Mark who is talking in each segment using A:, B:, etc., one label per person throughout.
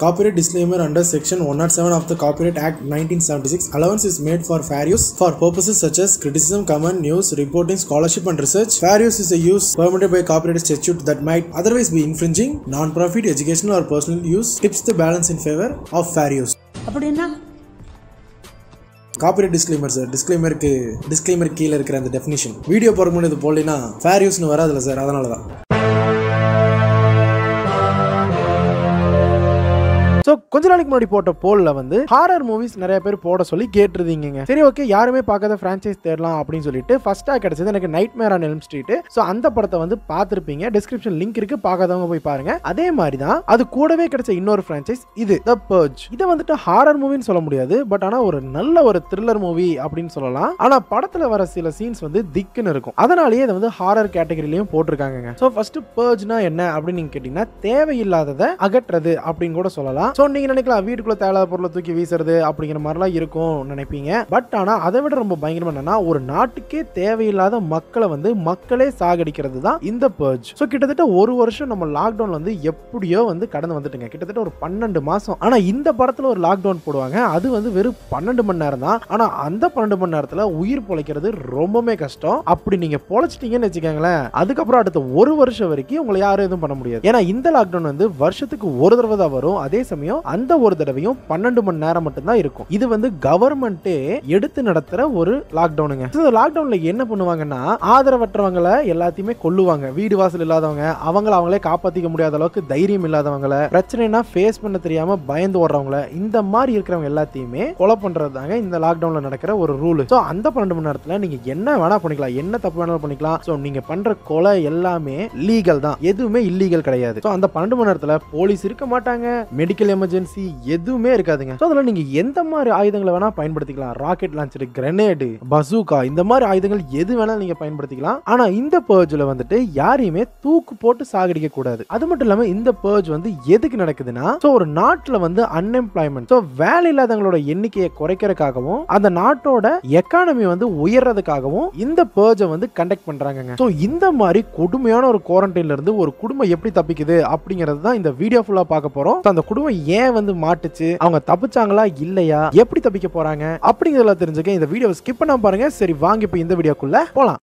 A: Copyright disclaimer under Section 107 of the Copyright Act 1976. Allowance is made for fair use for purposes such as criticism, comment, news, reporting, scholarship and research. Fair use is a use permitted by copyright statute that might otherwise be infringing. Non-profit, educational or personal use tips the balance in favor of fair use.
B: அப்படினா
A: copyright disclaimer sir. Disclaimer கீழே இருக்கிற அந்த definition video போற முன்னாடி இது போடலைன்னா fair யூஸ்னு வராதுல்ல sir, அதனால தான். ஸோ கொஞ்ச நாளைக்கு முன்னாடி போட்ட போல்ல வந்து ஹாரர் மூவிஸ் நிறைய பேர் போட சொல்லி கேட்டிருந்தீங்க. சரி ஓகே, யாருமே பார்க்காத ஃப்ரான்ச்சைஸ் தேடலாம் அப்படின்னு சொல்லிட்டு ஃபர்ஸ்டா கிடைச்சது எனக்கு nightmare on Elm Street. So அந்த படத்தை வந்து பார்த்துருப்பீங்க, டிஸ்கிரிப்ஷன் லிங்க் இருக்கு, பார்க்காதவங்க போய் பாருங்க. அதே மாதிரி தான் அது கூடவே கிடைச்ச இன்னொரு ஃப்ரான்ச்சைஸ் இது தி பர்ஜ். இதை வந்துட்டு ஹாரர் மூவின்னு சொல்ல முடியாது, பட் ஆனால் ஒரு நல்ல ஒரு த்ரில்லர் மூவி அப்படின்னு சொல்லலாம். ஆனா படத்துல வர சில சீன்ஸ் வந்து திக்குன்னு இருக்கும், அதனாலேயே இதை வந்து ஹாரர் கேட்டகரியிலையும் போட்டிருக்காங்க. ஸோ ஃபர்ஸ்ட் பர்ஜ்னா என்ன அப்படின்னு நீங்க கேட்டீங்கன்னா தேவையில்லாததை அகற்றது அப்படின்னு கூட சொல்லலாம். சோ நீங்க நினைக்கலாம் வீட்டுக்குள்ள தேவையில்லாத பொருளை தூக்கி வீசுறது அப்படிங்கிற மாதிரிலாம் இருக்கும் நினைப்பீங்க. பட் ஆனா அதை விட ரொம்ப பயங்கரம் என்னன்னா ஒரு நாட்டுக்கே தேவையில்லாத மக்களை வந்து மக்களே சாகடிக்கிறது தான் இந்த பர்ஜ். சோ கிட்டத்தட்ட ஒரு வருஷம் நம்ம லாக்டவுன் வந்து எப்படியோ வந்து கடந்து வந்துட்டுங்க, கிட்டத்தட்ட ஒரு 12 மாசம். ஆனா இந்த படத்துல ஒரு லாக்டவுன் போடுவாங்க, அது வந்து வெறும் 12 மணி நேரம் தான். ஆனா அந்த 12 மணி நேரத்துல உயிர் பொழைக்கிறது ரொம்பவே கஷ்டம். அப்படி நீங்க பொழைச்சிட்டீங்கன்னு வச்சுக்கோங்களேன், அதுக்கப்புறம் அடுத்த ஒரு வருஷம் வரைக்கும் உங்களை யாரும் எதுவும் பண்ண முடியாது. ஏன்னா இந்த லாக்டவுன் வந்து வருஷத்துக்கு ஒரு தடவை தான் வரும். அதே சமயம் அந்த ஒரு தடவையும் 12 மணி நேரம் மட்டும் தான் இருக்கும். இது வந்து கவர்மெண்டே எடுத்து நடத்துற ஒரு லாக்டவுனுங்க. லாக்டவுன்ல என்ன பண்ணுவாங்கன்னா ஆதரவற்றவங்களை எல்லாத்தையுமே கொல்லுவாங்க. வீடு வாசல் இல்லாதவங்க, அவங்களே காப்பாத்திக்க முடியாத அளவுக்கு தைரியம் இல்லாதவங்களை, பிரச்சனைனா ஃபேஸ் பண்ண தெரியாம பயந்து ஓடுறவங்க, இந்த மாதிரி இருக்கிறவங்க எல்லாத்தையுமே கொலை பண்றது தாங்க இந்த லாக்டவுன்ல நடக்கிற ஒரு ரூல். சோ அந்த 12 மணி நேரத்துல நீங்க என்ன வேணா பண்ணிக்கலாம், என்ன தப்பு வேணாலும் பண்ணிக்கலாம். சோ நீங்க பண்ற கொலை எல்லாமே லீகல் தான், எதுவுமே இல்லீகல் கிடையாது. சோ அந்த 12 மணி நேரத்துல போலீஸ் இருக்க மாட்டாங்க, மெடிக்கல் எமர்ஜென்சி எதுவுமே இருக்காதுங்க. சோ அதுல நீங்க எந்த மாதிரி ஆயுதங்களை வேணா பயன்படுத்திக்கலாம், ராக்கெட் லான்ச்சர், கிரெனேடு, பசூகா, இந்த மாதிரி ஆயுதங்கள் எது வேணா நீங்க பயன்படுத்திக்கலாம். ஆனா இந்த பர்ஜ்ல வந்துட்டு யாரையுமே தூக்கு போட்டு சாகடிக்க கூடாது. அது மட்டும் இல்லாம இந்த பர்ஜ் வந்து எதுக்கு நடக்குதுன்னா ஒரு நாட்டுல வந்து அன்எம்ப்ளாய்மெண்ட், வேலை இல்லாதவங்களோட எண்ணிக்கையை குறைக்கிறதுக்காகவும் அந்த நாட்டோட எக்கானமி வந்து உயர்றதுக்காகவும் இந்த பர்ஜை வந்து கண்டக்ட் பண்றாங்க. சோ இந்த மாதிரி கொடுமையான ஒரு குவாரண்டைன்ல இருந்து ஒரு குடும்பம் எப்படி தப்பிக்குது அப்படிங்கிறது தான் இந்த வீடியோ ஃபுல்லா பார்க்க போறோம். அந்த குடும்பம் ஏன் வந்து மாட்டுச்சு, அவங்க தப்பிச்சாங்களா இல்லையா, எப்படி தப்பிக்க போறாங்க அப்படிங்கறத தெரிஞ்சுக்க இந்த வீடியோவை ஸ்கிப் பண்ணாம பாருங்க. சரி வாங்க இப்ப இந்த வீடியோக்குள்ள போலாம்.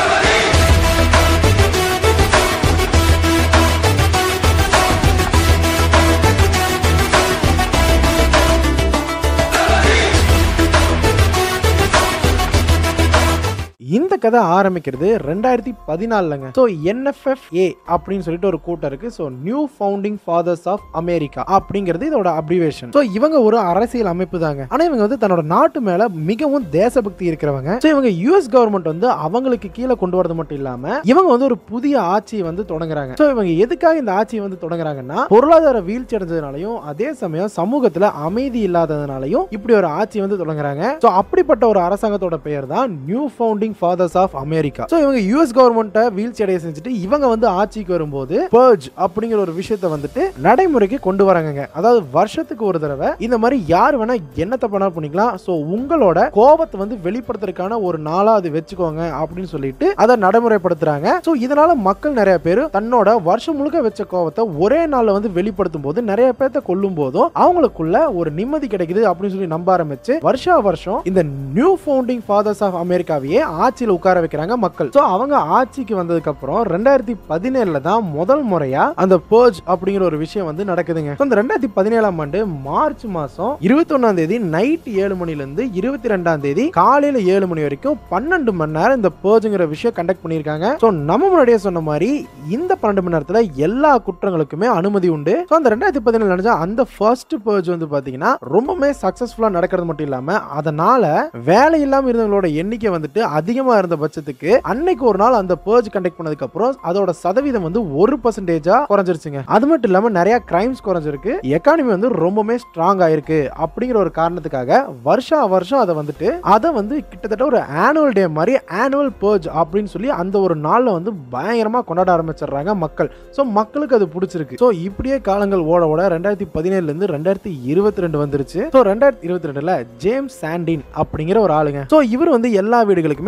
A: இந்த கதை ஆரம்பிக்கிறது 2014ங்க. சோ NFFA அப்படின்னு சொல்லிட்டு ஒரு கூட்டம் இருக்கு. So new founding fathers of America அப்படிங்கிறது இதோட அப்ரிவேஷன். சோ இவங்க ஒரு அரசியல் அமைப்பு தாங்க. ஆனா இவங்க வந்து தன்னோட நாட்டு மேல மிகவும் தேசபக்தி இருக்கிறவங்க. சோ இவங்க US கவர்மெண்ட் வந்து அவங்களுக்கு கீழே கொண்டு வரது மட்டும் இல்லாம இவங்க வந்து ஒரு புதிய ஆட்சியை வந்து தொடங்குறாங்க. சோ இவங்க எதுக்காக இந்த ஆட்சியை வந்து தொடங்குறாங்கன்னா பொருளாதார வீழ்ச்சி அடைஞ்சதுனாலையும் அதே சமயம் சமூகத்துல அமைதி இல்லாததுனாலையும் இப்படி ஒரு ஆட்சி வந்து தொடங்குறாங்க. சோ அப்படிப்பட்ட ஒரு அரசாங்கத்தோட பெயர் தான் new founding fathers of America. So இவங்க US கவர்மெண்ட்டை வீழ்ச்சி அடைய செஞ்சுட்டு இவங்க வந்து ஆட்சிக்கு வரும்போது பர்ஜ் அப்படிங்கிற ஒரு விஷயத்தை வந்துட்டு நடைமுறைக்கு கொண்டு வராங்க. அதாவது வருஷத்துக்கு ஒரு தடவை இந்த மாதிரி யார் வேணா என்ன தப்பு பண்ணிக்கலாம், சோ உங்களோட கோபத்தை வந்து வெளிப்படுத்துறதுக்கான ஒரு நாளா அது வச்சுக்கோங்க அப்படின்னு சொல்லிட்டு அதை நடைமுறைப்படுத்துறாங்க. சோ இதனால மக்கள் நிறைய பேர் தன்னோட வருஷம் முழுக்க வச்ச கோபத்தை ஒரே நாள்ல வந்து வெளிப்படுத்தும் போது நிறைய பேர்த்த கொல்லும் போதும் அவங்களுக்குள்ள ஒரு நிம்மதி கிடைக்குது அப்படின்னு சொல்லி நம்ப ஆரம்பிச்சு வருஷா வருஷம் இந்த நியூ ஃபவுண்டிங் ஃபாதர்ஸ் ஆஃப் அமெரிக்காவையே ஆட்சியில் உட்கார வைக்கிறாங்க மக்கள். சோ அவங்க ஆட்சிக்கு வந்ததுக்கு அப்புறம் 2017ல தான் முதல் முறையா அந்த பர்ஜ் அப்படிங்கிற ஒரு விஷயம் வந்து நடக்குதுங்க. இந்த 2017ஆம் ஆண்டு மார்ச் மாசம் 21ஆம் தேதி நைட் 7 மணில இருந்து 22ஆம் தேதி காலையில 7 மணி வரைக்கும் 12 மணி நேரம் இந்த பர்ஜ்ங்கிற விஷயம் கண்டக்ட் பண்ணிருக்காங்க. சோ நம்ம முன்னாடியே சொன்ன மாதிரி இந்த 12 மணி நேரத்துல எல்லா குற்றங்களுக்குமே அனுமதி உண்டு. சோ அந்த 2017 நடந்த அந்த ஃபர்ஸ்ட் பர்ஜ் வந்து பாத்தீங்கன்னா ரொம்பவே சக்சஸ்ஃபுல்லா நடக்கிறது மட்டும் இல்லாம அதனால வேலை இல்லாம இருந்தவங்களோட எண்ணிக்கை வந்துட்டு அதிகமா இருந்த பட்சத்துக்கு அன்னைக்கு ஒரு நாள் அந்த பர்ஜ் கண்டக்ட் பண்ணதுக்கு அப்புறம் அதோட சதவீதம் வந்து 1% குறைஞ்சிருச்சுங்க. அது மட்டும் இல்லாம நிறைய கிரைம்ஸ் குறைஞ்சிருக்கு, எக்கானமி வந்து ரொம்பவே ஸ்ட்ராங் ஆயிருக்கு. அப்படிங்கிற ஒரு காரணத்துக்காக வருஷா வருஷம் அதை வந்து கிட்டத்தட்ட ஒரு ஆனுவல் டே மாதிரி ஆனுவல் பர்ஜ் அப்படின்னு சொல்லி அந்த ஒரு நாள்ல வந்து பயங்கரமா கொண்டாட ஆரம்பிச்சிடுறாங்க மக்கள். சோ மக்களுக்கு அது பிடிச்சிருக்கு. சோ இப்படியே காலங்கள் ஓட ஓட 2017ல இருந்து 2022 வந்துருச்சு. சோ 2022ல ஜேம்ஸ் சாண்டின் அப்படிங்கிற ஒரு ஆளுங்க. சோ இவர் வந்து எல்லா வீடுகளுக்குமே செக்யூரிட்டி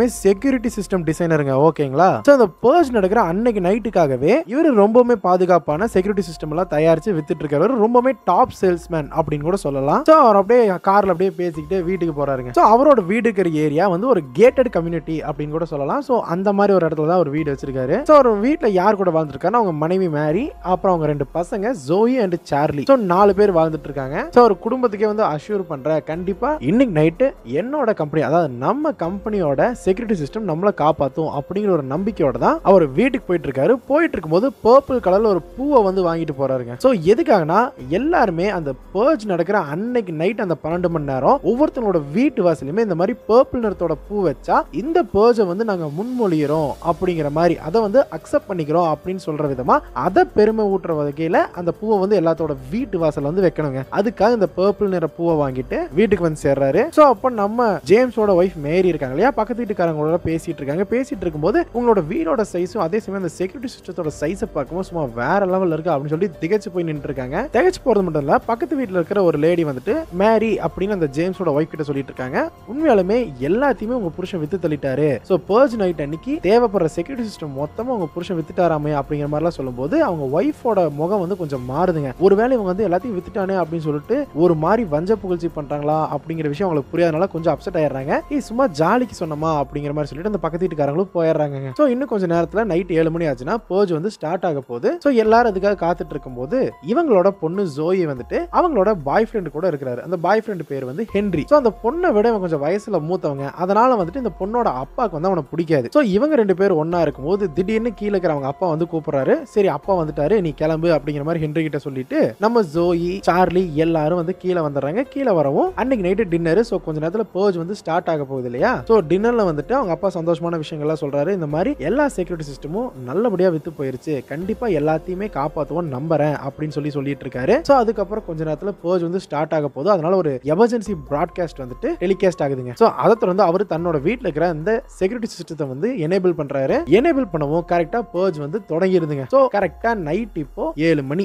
A: செக்யூரிட்டி சிஸ்டம் டிசைனருங்க. ஓகேங்களா? சோ அந்த பர்ஜ் நடக்கிற அன்னைக்கு நைட்டுக்காகவே இவர் ரொம்பவே பாதுகாப்பான செக்யூரிட்டி சிஸ்டம் எல்லாம் தயாரிச்சு வித்துட்டு இருக்காரு. ரொம்பவே டாப் சேல்ஸ்மேன் அப்படின்னு கூட சொல்லலாம். சோ அவர் அப்படியே கார்ல அப்படியே பேசிக்கிட்டு வீட்டுக்கு போறாருங்க. சோ அவரோட வீடு இருக்கிற ஏரியா வந்து ஒரு கேட்டட் கம்யூனிட்டி அப்படின்னு கூட சொல்லலாம். சோ அந்த மாதிரி ஒரு இடத்துல தான் ஒரு வீடு வச்சிருக்காரு. சோ அவர் வீட்ல யார் கூட வாழ்ந்துருக்காருன்னா அவங்க மனைவி மேரி, அப்புறம் அவங்க 2 பசங்க ஜோயி அண்ட் சார்லி. சோ 4 பேர் வாழ்ந்துட்டு இருக்காங்க. சோ அவர் குடும்பத்துக்கே வந்து அஷ்யூர் பண்ற, கண்டிப்பா இன்னைக்கு நைட்டு என்னோட கம்பெனி, அதாவது நம்ம கம்பெனியோட செக்யூரிட்டி சிஸ்டம் நம்மள காப்பாத்தும் அப்படிங்கிற ஒரு நம்பிக்கையோட தான் அவர் வீட்டுக்கு போயிட்டு இருக்காரு. போயிட்டு இருக்கும்போது பர்பிள் கலர்ல ஒரு பூவை வந்து வாங்கிட்டு போறாருங்க. சோ எதுக்காகனா எல்லாருமே அந்த பர்ஜ் நடக்கிற அன்னைக்கு நைட் அந்த 12 மணி நேரம் ஒவ்வொருத்தனோட வீட்டு வாசலுமே இந்த மாதிரி பர்பிள் நிறத்தோட பூ வச்சா இந்த பர்ஜை வந்து நாங்க முன்மொழிகிறோம் அப்படிங்கிற மாதிரி, அதை வந்து அக்செப்ட் பண்ணிக்கிறோம் அப்படின்னு சொல்ற விதமா அதை பெருமை ஊட்டுற வகையில அந்த பூவை வந்து எல்லாத்தோட வீட்டு வாசல் வந்து வைக்கணுங்க. அதுக்காக இந்த பர்பிள் நிற பூவை வாங்கிட்டு வீட்டுக்கு வந்து சேர்றாரு. சோ அப்ப நம்ம ஜேம்ஸோட ஒய்ஃப் மேரி இருக்காங்க இல்லையா, பக்கத்து வீட்டுக்காரங்களோட பேசிட்டு இருக்காங்க. பேசிட்டு இருக்கும்போது உங்களோட வீடோட சைஸும் அதே சமயம் அந்த செக்யூரிட்டி சிஸ்டத்தோட சைஸை பார்க்கும்போது சும்மா வேற லெவல்ல இருக்கு அப்படின்னு சொல்லி திகச்சு போய் நின்று இருக்காங்க. திகச்சு போறது மட்டும் இல்ல, பக்கத்து வீட்டுல இருக்கிற ஒரு லேடி வந்துட்டு மேரி அப்படின்னு அந்த ஜேம்ஸோட ஒய்ஃப் கிட்ட சொல்லிட்டு இருக்காங்க, உண்மையாலுமே எல்லாத்தையுமே உங்க புருஷன் வித்து தள்ளிட்டாரு. சோ பர்ஜ் நைட் அன்னைக்கு தேவைப்படுற செக்யூரிட்டி சிஸ்டம் மொத்தமா உங்க புருஷன் வித்துட்டாராமே அப்படிங்கிற மாதிரிலாம் சொல்லும்போது அவங்க ஒய்ஃபோட முகம் வந்து கொஞ்சம் மாறுதுங்க. ஒருவேளை இவங்க வந்து எல்லாத்தையும் வித்துட்டானே அப்படின்னு சொல்லிட்டு ஒரு மாதிரி வஞ்ச புகழ்ச்சி பண்றாங்களா அப்படிங்கிற விஷயம் அவங்களுக்கு புரியாதனால கொஞ்சம் அப்செட் ஆயிடுறாங்க. சும்மா ஜாலிக்கு சொன்னமா அப்படிங்கிற மாதிரி சொல்லிட்டு அந்த பக்கத்து வீட்டுக்காரங்களும் போயிடுறாங்க. சோ இன்னும் கொஞ்சம் நேரத்துல நைட் 7 மணி ஆச்சுன்னா பர்ஜ் வந்து ஸ்டார்ட் ஆக போகுது. சோ எல்லாரும் அதுக்காக காத்துட்டு இருக்கும்போது இவங்களோட பொண்ணு ஜோயி வந்துட்டு அவங்களோட பாய் ஃப்ரெண்ட் கூட இருக்கிறாரு. அந்த பாய் ஃப்ரெண்ட் பேர் வந்து ஹென்றி. சோ அந்த பொண்ணை விட இவன் கொஞ்சம் வயசுல மூத்தவங்க, அதனால வந்துட்டு இந்த பொண்ணோட அப்பாக்கு வந்து அவனை பிடிக்காது. சோ இவங்க 2 பேரும் ஒன்னா இருக்கும்போது திடீர்னு கீழே இருக்கிற அவங்க அப்பா வந்து கூப்பிடுறாரு. சரி அப்பா வந்துட்டாரு, நீ கிளம்பு அப்படிங்கிற மாதிரி ஹென்றி கிட்ட சொல்லிட்டு நம்ம ஜோயி, சார்லி எல்லாரும் வந்து கீழே வந்துடுறாங்க. கீழே வரவும் அன்னைக்கு நைட்டு டின்னர். சோ கொஞ்ச நேரத்துல பர்ஜ் வந்து ஸ்டார்ட் ஆக போகுது இல்லையா. சோ டின்னர்ல வந்துட்டு அவங்க அப்பா சந்தோஷமான விஷயங்கள்லாம் சொல்றாரு. இந்த மாதிரி எல்லா செக்யூரிட்டி சிஸ்டமும் நல்லபடியா வித்து போயிருச்சு, கண்டிப்பா எல்லாத்தையுமே காப்பாத்துவோம் நம்புறேன் அப்படின்னு சொல்லிட்டு இருக்காரு. சோ அதுக்கப்புறம் கொஞ்ச நேரத்துல பர்ஜ் வந்து ஸ்டார்ட் ஆக போகுது. அதனால ஒரு எமர்ஜென்சி பிராட்காஸ்ட் வந்துட்டு டெலிகாஸ்ட் ஆகுதுங்க. சோ அதை தொடர்ந்து அவர் தன்னோட வீட்ல இருக்கிற அந்த செக்யூரிட்டி சிஸ்டத்தை வந்து எனேபிள் பண்றாரு. எனேபிள் பண்ணவும் கரெக்டா பர்ஜ் வந்து தொடங்கிருதுங்க. சோ கரெக்டா நைட் இப்போ 7 மணி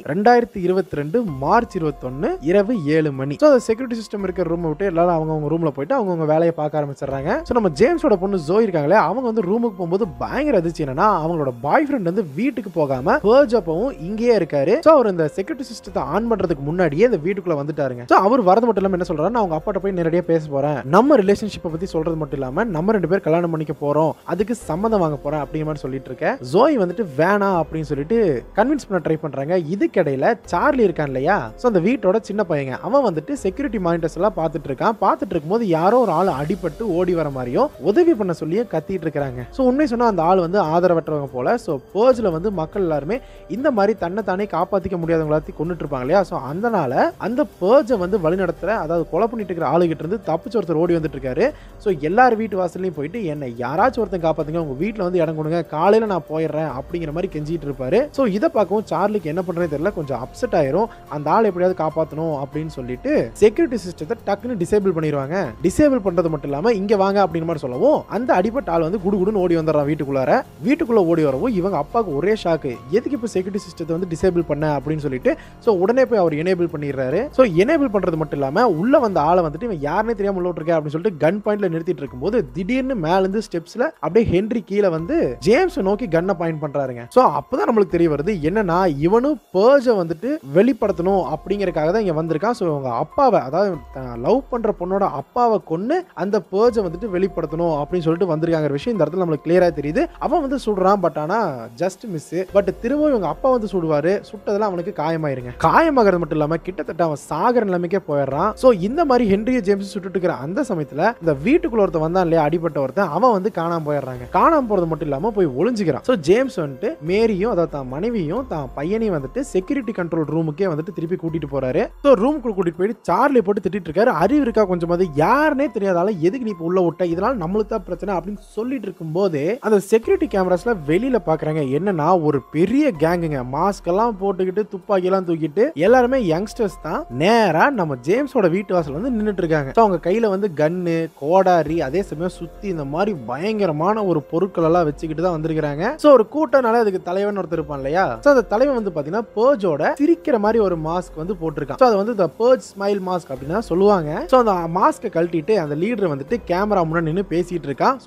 A: 2022 மார்ச் 21 இரவு 7 மணி. சோ செக்யூரிட்டி சிஸ்டம் இருக்கிற ரூம் விட்டு எல்லாரும் அவங்க ரூம்ல போயிட்டு அவங்க வேலையை பார்க்க ஆரம்பிச்சிடுறாங்க. சோ நம்ம ஜேம்ஸோட பொண்ணு ஜோய் இருக்காங்களே, அவங்க வந்து ரூமுக்கு போகும்போது பயங்கர அதிர்ச்சி என்னன்னா அவங்களோட பாய் ஃப்ரெண்ட் வந்து வீட்டுக்கு போகாம பர்ஜ் அப்பவும் இங்கேயே இருக்காரு. சோ அவர் இந்த செக்யூரிட்டி சிஸ்டத்தை ஆன் பண்றதுக்கு முன்னாடியே இந்த வீட்டுக்குள்ள வந்துட்டாருங்க. சோ அவர் வரது மட்டும் இல்லாம என்ன சொல்றாரு, அவங்க அப்பாட்ட போய் நேரடியா பேச போறேன், நம்ம ரிலேஷன்ஷிப்பை பத்தி சொல்றது மட்டும் இல்லாம நம்ம 2 பேர் கல்யாணம் பண்ணிக்க போறோம், அதுக்கு சம்மதம் வாங்க போறேன் அப்படிங்கிற மாதிரி சொல்லிட்டு இருக்க ஜோய் வந்துட்டு வேணாம் அப்படின்னு சொல்லிட்டு கன்வின்ஸ் பண்ண ட்ரை பண்றாங்க. இதுக்கிடையில சார்லி இருக்கான் இல்லையா, சோ அந்த வீட்டோட சின்ன பையங்க, அவன் வந்துட்டு செக்யூரிட்டி மானிட்டர்ஸ் எல்லாம் பார்த்துட்டு இருக்கான். பார்த்துட்டு இருக்கும்போது யாரோ ஒரு ஆள் அடிபட்டு ஓடி வர மாதிரியும் உதவி பண்ண சொல்லியே கத்திட்டு இருக்காங்க. சோ உண்மை சொன்னா அந்த ஆள் வந்து ஆதரவற்றவங்க போல. சோ பர்ஜ்ல வந்து மக்கள் எல்லாருமே இந்த மாதிரி தன்னை தானே காப்பாத்திக்க முடியாதவங்களாத்தையும் கொண்டுட்டு இருப்பாங்க இல்லையா. சோ அதனால அந்த பர்ஜை வந்து வழி நடத்துற, அதாவது கொலை பண்ணிட்டு இருக்கிற ஆளுகிட்ட இருந்து தப்பிச்சு ஒருத்தர் ஓடி வந்துட்டு இருக்காரு. சோ எல்லார் வீட்டு வாசல்லையும் போயிட்டு என்ன யாராச்சும் ஒருத்தன் காப்பாத்துங்க, உங்க வீட்டுல வந்து இடம் கொடுங்க, காலையில நான் போயிடுறேன் அப்படிங்கிற மாதிரி கெஞ்சிட்டு இருப்பாரு. சோ இதை பார்க்கவும் சார்லிக்கு என்ன பண்றதுன்னு தெரியல, கொஞ்சம் அப்செட் ஆயிரும். அந்த ஆள் எப்படியாவது காப்பாற்றணும் அப்படின்னு சொல்லிட்டு செக்யூரிட்டி சிஸ்டத்தை டக்குன்னு டிசேபிள் பண்ணிடுவாங்க. டிசேபிள் பண்றது மட்டும் இல்லாம இங்க வாங்க அப்படிங்கிற மாதிரி சொல்லவும் அந்த அடிப்பட்ட ஆள் வந்து குடுகுடுன்னு ஓடி வந்துடுறான் வீட்டுக்குள்ள ஓடி வரவும் இவங்க அப்பாவுக்கு ஒரே ஷாக்கு, எதுக்கு இப்ப செக்யூரிட்டி சிஸ்டத்தை வந்து டிசேபிள் பண்ண அப்படின்னு சொல்லிட்டு சோ உடனே போய் அவர் எனேபிள் பண்ணிடுறாரு. சோ எனேபிள் பண்றது மட்டும் இல்லாம உள்ள வந்த ஆளை வந்துட்டு இவன் யாருனே தெரியாம உள்ள விட்டுருக்க அப்படின்னு சொல்லிட்டு கன் பாயிண்ட்ல நிறுத்திட்டு இருக்கும்போது திடீர்னு மேல இருந்து ஸ்டெப்ஸ்ல அப்படியே ஹென்றி கீழே வந்து ஜேம்ஸ் நோக்கி கன்னை பாயிண்ட் பண்றாருங்க. சோ அப்பதான் நம்மளுக்கு தெரிய வருது என்னன்னா இவனும் பர்ஜை வந்துட்டு வெளிப்படுத்தணும் அப்படிங்கறதுக்காக தான் இங்க வந்திருக்கான். சோ அவங்க அப்பாவை, அதாவது லவ் பண்ற பொண்ணோட அப்பாவை கொன்னு அந்த பர்ஜை வந்துட்டு வெளிப்படுத்தணும் அப்படின்னு சொல்லிட்டு வந்திருக்காங்க விஷயம் இந்த இடத்துல நம்மளுக்கு கிளியரா தெரியுது. அவன் வந்து சுடுறான், பட் ஆனா ஜஸ்ட் மிஸ். பட் திரும்ப இவங்க அப்பா வந்து சுடுவாரு, சுட்டதெல்லாம் அவனுக்கு காயமாயிருங்க. காயமாகிறது மட்டும் இல்லாம கிட்டத்தட்ட அவன் சாகர நிலைமைக்கே போயிடுறான். சோ இந்த மாதிரி ஹென்ரிய ஜேம்ஸ் சுட்டுட்டு இருக்கிற அந்த சமயத்துல இந்த வீட்டுக்குள்ள ஒருத்தன் வந்தான் இல்லையா, அடிப்பட்ட ஒருத்தன், அவன் வந்து காணாம போயிடுறாங்க. காணாம போறது மட்டும் இல்லாம போய் ஒளிஞ்சுக்கிறான். சோ ஜேம்ஸ் வந்துட்டு மேரியும், அதாவது தான் மனைவியும் தான் பையனையும் வந்துட்டு செக்யூரிட்டி கண்ட்ரோல் ரூமுக்கே வந்துட்டு திருப்பி கூட்டிட்டு போறாரு. சோ ரூமுக்குள்ள கூட்டிட்டு போயிட்டு சார்லி போட்டு திட்டிட்டு இருக்காரு, அறிவு இருக்கா கொஞ்சம், அது யாருனே தெரியாதால எதுக்கு நீ இப்ப உள்ள விட்ட, இதனால நம்மளுக்கு தான் பிரச்சனை அப்படின்னு சொல்லிட்டு இருக்கும்போது அந்த செக்யூரிட்டி கேமராஸ்ல வெளியில பாக்குறாங்க என்னன்னா ஒரு பெரிய கேங்குங்க, மாஸ்க் எல்லாம் போட்டுக்கிட்டு துப்பாக்கி எல்லாம் தூக்கிட்டு எல்லாருமே யங்ஸ்டர்ஸ் தான், நேரா நம்ம ஜேம்ஸோட வீட்டு வாசல் வந்து நின்னுட்டு இருக்காங்க. அவங்க கையில வந்து கன்னு, கோடாரி, அதே சமயம் சுத்தி இந்த மாதிரி பயங்கரமான ஒரு பொருட்கள் எல்லாம் வச்சுக்கிட்டு தான் வந்திருக்காங்க. சோ ஒரு கூட்டம்னால அதுக்கு தலைவன் ஒருத்தர் இருப்பான் இல்லையா, சோ அந்த தலைவன் வந்து பாத்தீங்கன்னா பர்ஜோட சிரிக்கிற மாதிரி ஒரு மாஸ்க் வந்து போட்டிருக்கான். சோ அது வந்து the purge smile mask அப்படினா சொல்லுவாங்க. சோ அந்த மாஸ்கை கழட்டிட்டு அந்த லீடர் வந்துட்டு கேமரா முன்னாடி நின்னு பேசிட்டு இருக்கான். சோ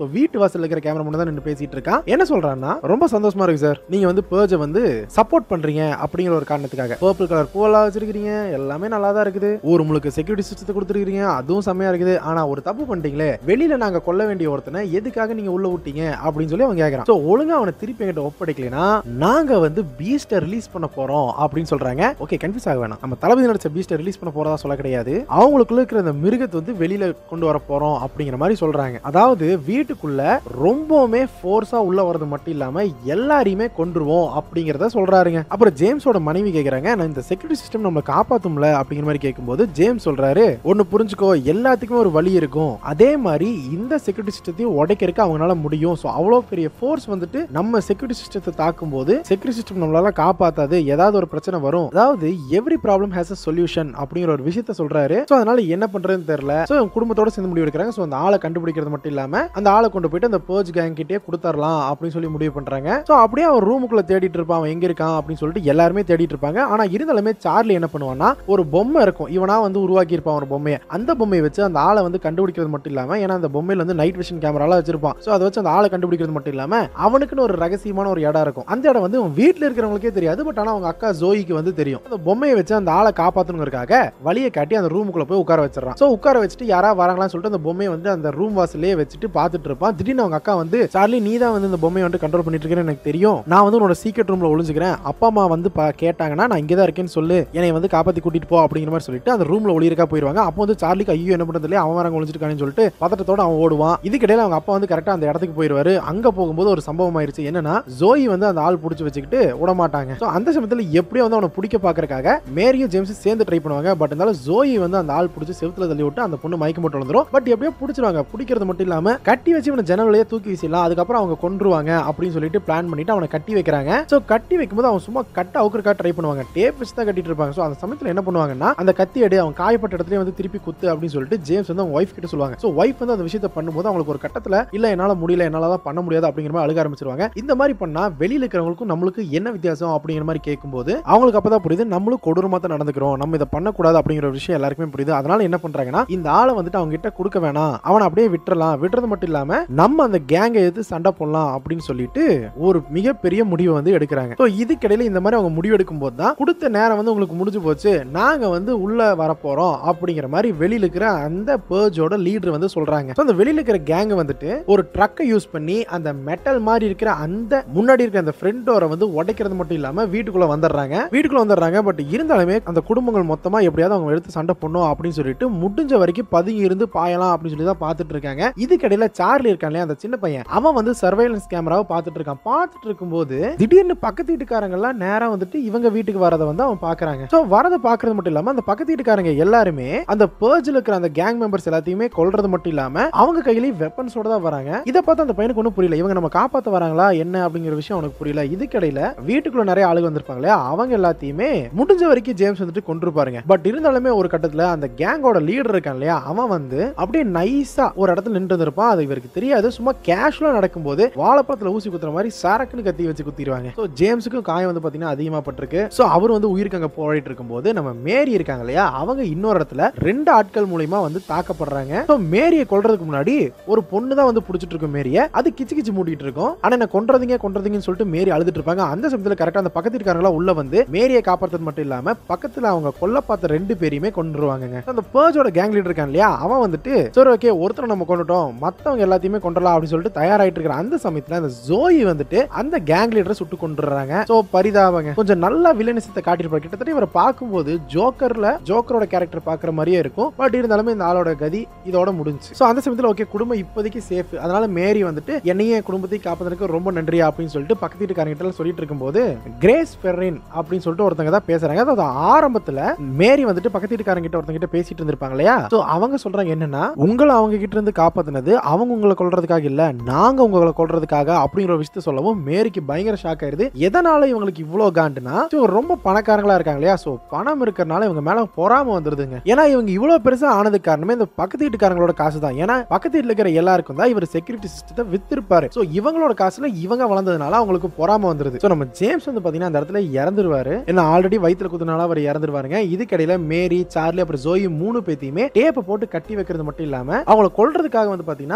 A: வீட்டு வாசல்ல இருக்கிற கேமரா முன்னாடி தான் நின்னு பேசிட்டு இருக்கான். என்ன சொல்றான்னா, ரொம்ப சந்தோஷமா இருக்கு சார், நீங்க வந்து பர்ஜ வந்து சப்போர்ட் பண்றீங்க அப்படிங்கிற ஒரு காரணத்துக்காக. பர்பிள் கலர் பூவெல்லாம் வச்சிருக்கீங்க, எல்லாமே நல்லா தான் இருக்குது. ஊர் முழுக்க செக்யூரிட்டி சிஸ்டத்தை கொடுத்துருக்கீங்க, அதுவும் செம்மையா இருக்குது. ஆனா ஒரு தப்பு பண்ணிட்டீங்களே, வெளியில நாங்க கொல்ல வேண்டிய ஒருத்தனை எதுக்காக நீங்க உள்ள விட்டீங்க அப்படின்னு சொல்லி அவன் கேக்குறான். சோ ஒழுங்கா அவனை திருப்பி என்கிட்ட ஒப்படைக்கலைன்னா நாங்க வந்து பீஸ்ட ரிலீஸ் பண்ண போறோம் அப்படின்னு சொல்றாங்க. ஓகே, கன்ஃபியூஸ் ஆக வேணாம். நம்ம தளபதி நடிச்ச பீஸ்ட ரிலீஸ் பண்ண போறதா சொல்ல கிடையாது, அவங்களுக்குள்ள இருக்கிற அந்த மிருகத்தை வந்து வெளியில கொண்டு வர போறோம் அப்படிங்கிற மாதிரி சொல்றாங்க. அதாவது வீட்டுக்குள்ள ரொம்பவுமே ஃபோர்ஸா உள்ள வரது மட்டும் இல்லாம எல்லாரையுமே கொன்றுவோம் அப்படிங்கறத சொல்றாருங்க. அப்புறம் ஜேம்ஸோட மனைவி கேக்குறாங்க, நான் இந்த செக்யூரிட்டி சிஸ்டம் நம்மள காப்பாத்தும்ல அப்படிங்கிற மாதிரி கேட்கும்போது ஜேம்ஸ் சொல்றாரு, ஒன்னு புரிஞ்சுக்கோ, எல்லாத்துக்குமே ஒரு வழி இருக்கும். அதே மாதிரி இந்த செக்யூரிட்டி சிஸ்டத்தையும் உடைக்கிறதுக்கு அவங்களால முடியும். சோ அவ்வளவு பெரிய ஃபோர்ஸ் வந்துட்டு நம்ம செக்யூரிட்டி சிஸ்டத்தை தாக்கும் போது செக்யூரிட்டி சிஸ்டம் நம்மளால காப்பாத்தாது, ஏதாவது ஒரு பிரச்சனை வரும். அதாவது every problem has a solution அப்படிங்கிற ஒரு விஷயத்தை சொல்றாரு. சோ அதனால என்ன பண்றதுன்னு தெரியல. சோ குடும்பத்தோட சேர்ந்து முடிவு எடுக்கிறாங்க. சோ அந்த ஆளை கண்டுபிடிக்கிறது மட்டும் இல்லாம அந்த ஆளை கொண்டு போயிட்டு அந்த பர்ஜ் கேங் கிட்டே கொடுத்துறலாம் அப்படின்னு சொல்லி முடிவு பண்றாங்க. சோ அப்படியே அவன் ரூமுக்குள்ள தேடிட்டு இருப்பான், அவன் எங்க இருக்கான் அப்படின்னு சொல்லிட்டு எல்லாருமே தேடிட்டு இருப்பாங்க. ஆனா இருந்தாலுமே சார்லி என்ன பண்ணுவான்னா, ஒரு பொம்மை இருக்கும், இவனா வந்து உருவாக்கி இருப்பான் ஒரு பொம்மையை. அந்த பொம்மையை வச்சு அந்த ஆளை வந்து கண்டுபிடிக்கிறது மட்டும் இல்லாம, ஏன்னா அந்த பொம்மையில வந்து நைட் விஷன் கேமராலாம் வச்சிருப்பான். சோ அதை வச்சு அந்த ஆளை கண்டுபிடிக்கிறது மட்டும் இல்லாம அவனுக்குன்னு ஒரு ரகசியமான ஒரு இடம் இருக்கும். அந்த இடம் வந்து வீட்டுல இருக்கிறவங்களுக்கே தெரியாது, பட் ஆனா அவங்க அக்கா ஜோயிக்கு வந்து தெரியும். அந்த பொம்மையை வச்சு அந்த ஆளை காப்பாத்தணுங்கிறதுக்காக வழியை காட்டி அந்த ரூமுக்குள்ள போய் உட்கார வச்சிடறான். சோ உட்கார வச்சுட்டு யாரா வராங்களான்னு சொல்லிட்டு அந்த பொம்மையை வந்து அந்த ரூம் வாசலே வச்சுட்டு பார்த்துட்டு இருப்பான். திடீர்னு அவங்க அக்கா வந்து, சார்லி நீ தான் வந்து இந்த பொம்மையை வந்து கண்ட்ரோல் பண்ணிட்டு இருக்கேன்னு எனக்கு தெரியும், நான் வந்து உன்னோட சீக்ரெட் ரூம்ல ஒளிஞ்சுக்கிறேன், அப்பா அம்மா வந்து கேட்டாங்கன்னா நான் இங்கே தான் இருக்கேன்னு சொல்லு, என்னை வந்து காப்பாத்தி கூட்டிட்டு போ அப்படிங்கிற மாதிரி சொல்லிட்டு அந்த ரூம்ல ஒளியிருக்கா போயிருவாங்க. அப்போ வந்து சார்லிக்கு ஐயோ என்ன பண்றது, அவன் வரங்க ஒளிஞ்சிருக்கான்னு சொல்லிட்டு பதட்டத்தோட அவன் ஓடுவான். இதுக்கிடையில அவங்க அப்பா வந்து கரெக்டா அந்த இடத்துக்கு போயிருவாரு. அங்க போகும்போது ஒரு சம்பவம் ஆயிருச்சு. என்னன்னா, ஜோயி வந்து அந்த ஆள் புடிச்சு வச்சுக்கிட்டு விட மாட்டாங்க. சோ அந்த சமயத்துல எப்படியோ வந்து அவனை பிடிக்க பாக்குறதுக்காக மேரியும் ஜேம்ஸும் சேர்ந்து ட்ரை பண்ணுவாங்க. பட் இருந்தாலும் ஜோயி வந்து அந்த ஆள் பிடிச்சி செவுத்துல தள்ளி விட்டு அந்த பொண்ணு மயக்கம் போட்டு வந்துரும். பட் எப்படியோ பிடிச்சிருவாங்க. பிடிக்கிறது மட்டும் இல்லாம கட்டி வச்சு இவனை ஜன்னலையே தூக்கி வீசிடலாம், அதுக்கப்புறம் அவங்க கொன்றுவாங்க அப்படின்னு சொல்லிட்டு பிளான் பண்ணிட்டு அவனை கட்டி வைக்கிறாங்க. சோ கட்டி வைக்கும்போது அவன் சும்மா கட்ட அவுக்கறக்கா ட்ரை பண்ணுவாங்க. டேப் வச்சு தான் கட்டிட்டு இருப்பாங்க. சோ அந்த சமயத்துல என்ன பண்ணுவாங்கன்னா, அந்த கத்தி எடு, அவன் காயப்பட்ட இடத்துல வந்து திருப்பி குத்து அப்படின்னு சொல்லிட்டு ஜேம்ஸ் வந்து அவங்க வைஃப் கிட்ட சொல்லுவாங்க. சோ வைஃப் வந்து அந்த விஷயத்தை பண்ணும்போது அவங்களுக்கு ஒரு கட்டத்துல இல்ல என்னால முடியல, என்னால தான் பண்ண முடியாது அப்படிங்கிற மாதிரி அழுக ஆரம்பிச்சிருவாங்க. இந்த மாதிரி பண்ணா வெளியில இருக்கிறவங்களுக்கும் நம்மளுக்கு என்ன வித்தியாசம் அப்படிங்கிற மாதிரி கேட்கும்போது அவங்களுக்கு அப்பதான் புரியுது, நம்மளும் கொடூரமா தான் நடந்துக்கிறோம், நம்ம இதை பண்ணக்கூடாது அப்படிங்கிற விஷயம் எல்லாருக்குமே புரியுது. அதனால என்ன பண்றாங்கன்னா, இந்த ஆளை வந்துட்டு அவங்க கிட்ட கொடுக்க வேணாம், அவனை அப்படியே விட்டுறலாம், விட்டுறது மட்டும் இல்லாம நம்ம அந்த கேங்கை எடுத்து சண்டை போடலாம் அப்படின்னு சொல்லிட்டு ஒரு மிகப்பெரிய முடிவை வந்து எடுக்கிறாங்க. சோ இதுக்கிடையில இந்த மாதிரி அவங்க முடிவு எடுக்கும் போது தான் கொடுத்த நேரம் வந்து உங்களுக்கு முடிஞ்சு போச்சு, நாங்க வந்து உள்ள வரப்போறோம் அப்படிங்கிற மாதிரி வெளியில இருக்கிற அந்த பர்ஜோட லீடர் வந்து சொல்றாங்க. சோ அந்த வெளியில இருக்கிற கேங் வந்துட்டு ஒரு ட்ரக்கை யூஸ் பண்ணி அந்த மெட்டல் மாதிரி இருக்கிற அந்த முன்னாடி இருக்கிற அந்த ஃப்ரண்ட் டோரை வந்து உடைக்கிறது மட்டும் இல்லாம வீட்டுக்குள்ள வந்துடுறாங்க. பட் இருந்தாலுமே அந்த குடும்பங்கள் மொத்தமா எப்படியாவது அவங்க எடுத்து சண்டை பண்ணும் அப்படின்னு சொல்லிட்டு முடிஞ்ச வரைக்கும் பதுங்கி இருந்து பாயலாம் அப்படின்னு சொல்லி தான் பார்த்துட்டு இருக்காங்க. இதுக்கிடையில சார்லி இருக்கானே அந்த சின்ன பையன், அவன் வந்து சர்வைலன்ஸ் கேமராவை பார்த்துட்டு இருக்கான். பார்த்துட்டு இருக்கும்போது திடீர்னு பக்கத்து வீட்டுக்காரங்க எல்லாம் நேரா வந்துட்டு இவங்க வீட்டுக்கு வரதை வந்து அவன் பாக்குறாங்க. சோ வரதை பாக்குறது மட்டும் இல்லாம அந்த பக்கத்து வீட்டுக்காரங்க எல்லாருமே அந்த பர்ஜ்ல இருக்கிற அந்த கேங் மெம்பர்ஸ் எல்லாத்தையுமே கொல்றது மட்டும் இல்லாம அவங்க கையிலேயே வெப்பன்ஸோட தான் வராங்க. இதை பார்த்து அந்த பையனுக்கு ஒன்றும் புரியல, இவங்க நம்ம காப்பாத்த வராங்களா என்ன அப்படிங்கிற விஷயம் அவனுக்கு புரியல. இதுக்கிடையில வீட்டுக்குள்ள நிறைய ஆளுங்க வந்திருப்பாங்களே, அவங்க எல்லாத்தையுமே முடிஞ்ச வரைக்கும் ஜேம்ஸ் வந்துட்டு கொன்று பாருங்க. பட் இருந்தாலுமே ஒரு கட்டத்துல அந்த கேங்கோட லீடர் இருக்கான் இல்லையா, அவன் வந்து அப்படியே நைஸா ஒரு இடத்துல நின்று இருப்பான். அது இவருக்கு தெரியாது. சும்மா கேஷுவலா நடக்கும்போது வாழைப்பழத்துல ஊசி குத்துற மாதிரி சரக்குன்னு கத்தி வச்சு குத்திடுவாங்க. சோ ஜேம்ஸுக்கும் காயம் வந்து பாத்தீங்கன்னா அதிகமா பட்டிருக்கு. சோ அவர் வந்து உயிருக்கு அங்க போராடிட்டு இருக்கும்போது நம்ம மேரி இருக்காங்க இல்லையா, அவங்க இன்னொரு இடத்துல 2 ஆட்கள் மூலமா வந்து தாக்கப்படுறாங்க. சோ மேரியை கொல்றதுக்கு முன்னாடி ஒரு பொண்ணு தான் வந்து புடிச்சிட்டு இருக்கும் மேரிய. அது கிச்சு கிச்சு மூடிட்டு இருக்கும். ஆனா என்ன கொன்றதுங்கன்னு சொல்லிட்டு மேரி அழுதுட்டு இருப்பாங்க. அந்த சமயத்துல கரெக்டா அந்த பக்கத்து இருக்காங்களா உள்ள வந்து மேரியை காப்பாற்றது மட்டும் இல்லாம பக்கத்துல அவங்க கொல்ல பார்த்த 2 பேரையுமே கொன்றுவாங்க. அந்த பர்ஜோட கேங் லீடர் இருக்கான் இல்லையா, அவன் வந்துட்டு சரி ஓகே ஒருத்தர் நம்ம கொண்டுட்டோம், மத்தவங்க எல்லாத்தையுமே கொன்றலாம் அப்படின்னு சொல்லிட்டு தயாராயிட்டு இருக்கிற அந்த சமயத்துல அந்த ஜோயி வந்துட்டு அந்த கேங் லீடரை சுட்டு கொன்றுறாங்க. சோ பரிதாபங்க. கொஞ்சம் நல்லா வில்லனிசத்தை காட்டியிருப்பாரு. கிட்டத்தட்ட இவரை பார்க்கும்போது ஜோக்கரோட கேரக்டர் பாக்குற மாதிரியே இருக்கும். பட் இருந்தாலுமே இந்த ஆளோட கதி இதோட முடிஞ்சு. சோ அந்த சமயத்துல ஓகே குடும்பம் இப்போதைக்கு சேஃப், அதனால மேரி வந்துட்டு என்னையே குடும்பத்தை காப்பதற்கு ரொம்ப நன்றி அப்படின்னு சொல்லிட்டு பக்கத்து வீட்டுக்காரங்க சொல்லிட்டு இருக்கும்போது கிரேஸ் பெர்ரின் அப்படின்னு சொல்லிட்டு ஒருத்தங்க தான் பேசுறாங்க. அதாவது ஆரம்பத்துல மேரி வந்துட்டு பக்கத்து வீட்டுக்காரங்க கிட்ட ஒருத்தங்க கிட்ட பேசிட்டு இருந்திருப்பாங்க இல்லையா, சோ அவங்க சொல்றாங்க என்னன்னா, உங்களை அவங்க கிட்ட இருந்து காப்பாத்தினது அவங்க உங்களை கொல்றதுக்காக இல்ல, நாங்க உங்களை கொல்றதுக்காக அப்படிங்கிற ஒரு விஷயத்தை சொல்லவும் மேரிக்கு பயங்கர ஷாக் ஆயிருது. எதனால இவங்களுக்கு இவ்வளவு காண்டுனா, ரொம்ப பணக்காரங்களா இருக்காங்க இல்லையா, சோ பணம் இருக்கிறனால இவங்க மேல பொறாம வந்துருதுங்க. ஏன்னா இவங்க இவ்வளவு பெருசா ஆனது காரணமே இந்த பக்கத்து வீட்டுக்காரங்களோட காசு தான். ஏன்னா பக்கத்து வீட்டுல இருக்கிற எல்லாருக்கும் தான் இவர் செக்யூரிட்டி சிஸ்டத்தை வித்திருப்பாரு. சோ இவங்களோட காசுல இவங்க வளர்ந்ததுனால அவங்களுக்கு பொறாம வந்துருது. சோ நம்ம ஜேம்ஸ் வந்து பாத்தீங்கன்னா அந்த இடத்துல இறந்துருவாரு. ஏன்னா ஆல்ரெடி வயித்துல குத்துனால அவர் இறந்துருவாருங்க. இதுக்கிடையில மேரி, சார்லி அப்புறம் ஜோயி 3 பேத்தையுமே டேப்பை போட்டு கட்டி வைக்கிறது மட்டும் இல்லாம அவங்களை கொல்றதுக்காக வந்து பாத்தீங்கன்னா ஹால்வே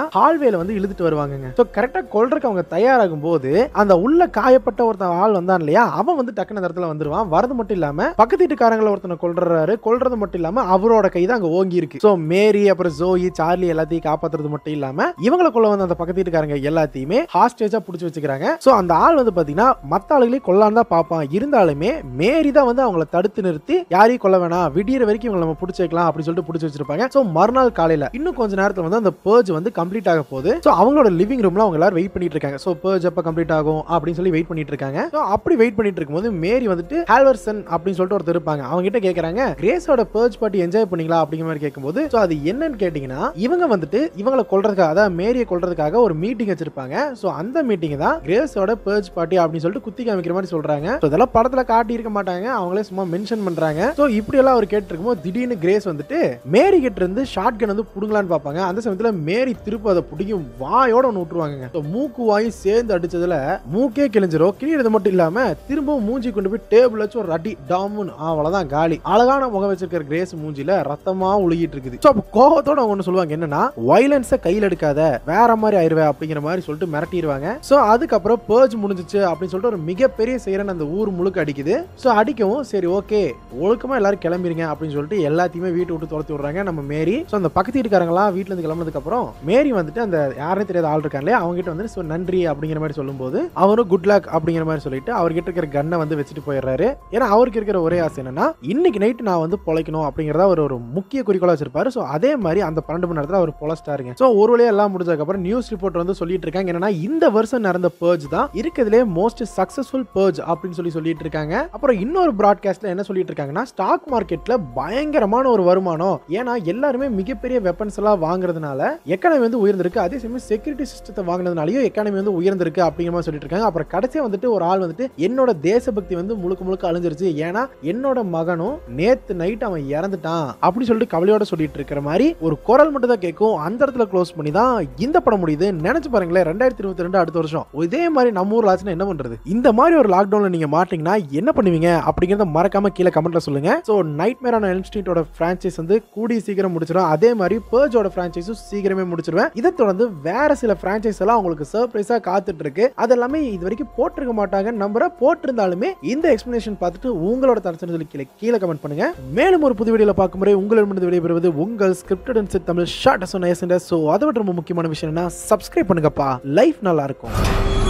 A: ஹால்வேல வந்து இழுத்துட்டு வருவாங்க. சோ கரெக்டா கொல்றதுக்கு அவங்க தயாராகும் போது அந்த உள்ள காயப்பட்ட ஒருத்தன் ஆள் வந்தான் இல்லையா, அவன் வந்து டக்குனு இடத்துல வந்துருவான். வரது மட்டும் இல்லாம பக்கத்து வீட்டுக்காரங்கள ஒருத்தனை கொல்றாரு. கொல்றது மட்டும் இல்லாம அவரோட கை தான் அங்க ஓங்கி இருக்கு. சோ மேரி அப்புறம் ஜோயி சார்லி எல்லாத்தையும் காப்பாத்துறது மட்டும் இல்லாம இவங்கள கொல்ல வந்த அந்த பக்கத்து வீட்டுக்காரங்க எல்லாத்தையுமே ஹாஸ்டேஜா புடிச்சு வச்சுக்கிறாங்க. சோ அந்த ஆள் வந்து பாத்தீங்கன்னா மத்த ஆளுகளையும் கொல்லான்னு தான் பாப்பான். இருந்தாலுமே மேரி தான் வந்து அவங்கள தடுத்து நிறுத்தி யாரையும் கொல்ல வேணாம், விடியற வரைக்கும் இவங்களை நம்ம புடிச்சு வைக்கலாம் அப்படின்னு சொல்லிட்டு புடிச்சு வச்சிருப்பாங்க. சோ மறுநாள் காலையில இன்னும் கொஞ்ச நேரத்துல வந்து அந்த பர்ஜ் வந்து கம்ப்ளீட் ஆக போகுது. சோ அவங்களோட லிவிங் ரூம்ல அவங்க எல்லாரும் வெயிட் பண்ணிட்டு இருக்காங்க. சோ பர்ஜ் எப்ப கம்ப்ளீட் ஆகும் அப்படின்னு சொல்லி வெயிட் பண்ணிட்டு இருக்காங்க. சோ அப்படி வெயிட் பண்ணிட்டு இருக்கும்போது மேரி வந்துட்டு ஹால்வர்சன் அப்படின்னு சொல்லிட்டு ஒருத்தர் இருப்பாங்க. அவங்க கிட்ட கேக்குறாங்க, கிரேஸோட பர்ஜ் பார்ட்டி என்ஜாய் பண்ணீங்களா அப்படிங்கிற மாதிரி கேட்கும்போது சோ அது என்னன்னு கேட்டீங்கன்னா இவங்க வந்துட்டு இவங்களை கொல்றதுக்காக, அதாவது மேரியை கொல்றதுக்காக ஒரு மீட்டிங் வச்சிருப்பாங்க. சோ அந்த மீட்டிங் தான் கிரேஸோட பர்ஜ் பார்ட்டி அப்படின்னு சொல்லிட்டு குத்தி காமிக்கிற மாதிரி சொல்றாங்க. சோ இதெல்லாம் படத்துல காட்டி இருக்க மாட்டாங்க, அவங்களே சும்மா மென்ஷன் பண்றாங்க. சோ இப்படி எல்லாம் அவர் கேட்டு இருக்கும்போது திடீர்னு கிரேஸ் வந்துட்டு மேரி கிட்ட இருந்து ஷார்ட் கன் வந்து புடுங்கலான்னு பாப்பாங்க. அந்த சமயத்துல மேரி திருப்ப அதை பிடிக்கும் வாயோட ஒன்று விட்டுருவாங்க. மூக்கு வாயும் சேர்ந்து அடிச்சதுல மூக்கே கிழிஞ்சிரும். கிழியறது மட்டும் இல்லாம திரும்பவும் மூஞ்சி கொண்டு போய் டேபிள் வச்சு ஒரு அடி டாமுன்னு அவ்வளவுதான் காலி. அழகான முகம் வச்சிருக்கிற கிரேஸ் மூஞ்சில ரத்தமா ஒழுகிட்டு இருக்குது. சோ அப்ப கோபத்தோட அவங்க ஒன்று சொல்லுவாங்க, என்னன்னா வயலன்ஸை கையில் எடுக்காத, வேற மாதிரி ஆயிருவே அப்படிங்கிற மாதிரி சொல்லிட்டு மிரட்டிடுவாங்க. சோ அதுக்கப்புறம் பர்ஜ் முடிஞ்சிச்சு அப்படின்னு சொல்லிட்டு ஒரு மிகப்பெரிய சைரன் அந்த ஊர் முழுக்க அடிக்குது. சோ அடிக்கவும் சரி ஓகே ஒழுக்கமா எல்லாரும் கிளம்பிருங்க அப்படின்னு சொல்லிட்டு எல்லாத்தையுமே வீட்டை விட்டு துரத்தி விடுறாங்க நம்ம மேரி. சோ அந்த பக்கத்து வீட்டுக்காரங்களா வீட்டுல இருந்து கிளம்புனதுக்கு அப்புறம் மேரி வந்துட்டு அந்த யாருன்னு தெரியாத ஆள் இருக்காங்க இல்லையா, அவங்க கிட்ட வந்து நன்றி அப்படிங்கிற மாதிரி சொல்லும்போது அவரும் குட் லக் அப்படிங்கிற மாதிரி சொல்லிட்டு அவர்கிட்ட இருக்கிற கன்னை வந்து வச்சுட்டு போயிடுறாரு. ஏன்னா அவருக்கு இருக்கிற ஒரே ஆசை என்னன்னா இன்னைக்கு நைட் நான் வந்து பொழைக்கணும் அப்படிங்கறத ஒரு முக்கிய குறிக்கோளா வச்சிருப்பாரு. சோ அதே மாதிரி அந்த 12 மணி நேரத்துல அவர் பொழைச்சிட்டாருங்க. சோ ஒரு வழியா எல்லாம் முடிஞ்சதுக்கு அப்புறம் நியூஸ் ரிப்போர்ட் வந்து சொல்லிட்டு இருக்காங்க, என்னன்னா இந்த வருஷம் நடந்த பர்ஜ் தான் இருக்கிறதுலே மோஸ்ட் சக்சஸ்ஃபுல் பர்ஜ் அப்படின்னு சொல்லிட்டு இருக்காங்க. அப்புறம் இன்னொரு பிராட்காஸ்ட்ல என்ன சொல்லிட்டு இருக்காங்கன்னா ஸ்டாக் மார்க்கெட்ல பயங்கரமான ஒரு வருமானம், ஏன்னா எல்லாருமே மிகப்பெரிய வெப்பன்ஸ் எல்லாம் வாங்குறதுனால எக்கானமி வந்து உயர்ந்திருக்கு, அதே சமயம் செக்யூரிட்டி சிஸ்டத்தை வாங்கினதுனாலயும் எக்கானமி வந்து உயர்ந்திருக்கு அப்படிங்கிற மாதிரி சொல்லிட்டு இருக்காங்க. அப்புறம் கடைசியா வந்துட்டு ஒரு ஆள் வந்துட்டு என்னோட தேசபக்தி வந்து முழுக்க முழுக்க அழிஞ்சிருச்சு, ஏன்னா என்னோட மகனும் நேத்து நைட் அவன் இறந்துட்டான் அப்படி சொல்லிட்டு கவலையோட சொல்லிட்டு இருக்கிற மாதிரி ஒரு குரல் மட்டும் தான் கேட்கும். அந்த இடத்துல க்ளோஸ் பண்ணி தான் இந்த படம் முடியுது. நினைச்சு பாருங்களேன், 2022 அடுத்த வருஷம் இதே மாதிரி நம்ம ஊர்ல ஆச்சுன்னா என்ன பண்றது? இந்த மாதிரி ஒரு லாக்டவுன்ல நீங்க மாட்டீங்கன்னா என்ன பண்ணுவீங்க அப்படிங்கறத மறக்காம கீழே கமெண்ட்ல சொல்லுங்க. சோ நைட்மேர் ஆன் எல்ம் ஸ்ட்ரீட்டோட பிரான்ச்சைஸ் வந்து கூடி சீக்கிரம் முடிச்சிடும். அதே மாதிரி பர்ஜோட பிரான்ச்சைஸும் சீக்கிரமே முடிச்சிருவேன். இதை தொடர்ந்து வேற சில பிரான்ச்சைஸ் எல்லாம் உங்களுக்கு சர்ப்ரைஸா காத்துட்டு இருக்கு. அதெல்லாமே இது வரைக்கும் போட்டிருக்க மாட்டாங்க நம்புற, போட்டிருந்தாலுமே இந்த எக்ஸ்பிளனேஷன் பார்த்துட்டு உங்களோட தரச்சனதுல கீழே கமெண்ட் பண்ணுங்க. மேலும் ஒரு புது வீடியோல பார்க்கும் முறை உங்களிடமிருந்து விடைபெறுவது உங்கள் ஸ்கிரிப்டட் அண்ட் தமிழ் ஷார்ட் சொன்ன. சோ அதை விட ரொம்ப முக்கியமான விஷயம் என்ன, சப்ஸ்கிரைப் பண்ணுங்கப்பா, லைஃப் நல்லா இருக்கும்.